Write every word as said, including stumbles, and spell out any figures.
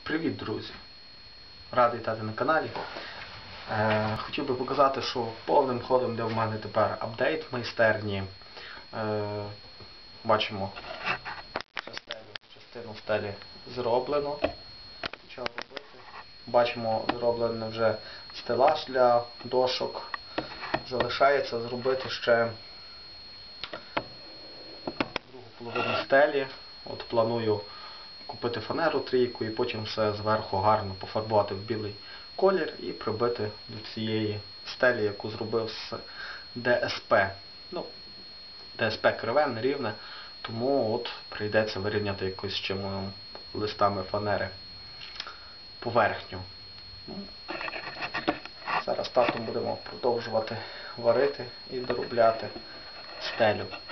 Привіт, друзі! Радий вітати на каналі. Е, хотів би показати, що повним ходом йде в мене тепер апдейт майстерні. Е, бачимо, частину, частину стелі зроблено. Почав робити. Бачимо, зроблений вже стелаж для дошок. Залишається зробити ще другу половину стелі. От планую купити фанеру трійку і потім все зверху гарно пофарбувати в білий колір і прибити до цієї стелі, яку зробив з Д С П. Ну, Д С П криве, нерівне, тому от прийдеться вирівняти якось чим листами фанери поверхню. Ну, зараз татом будемо продовжувати варити і доробляти стелю.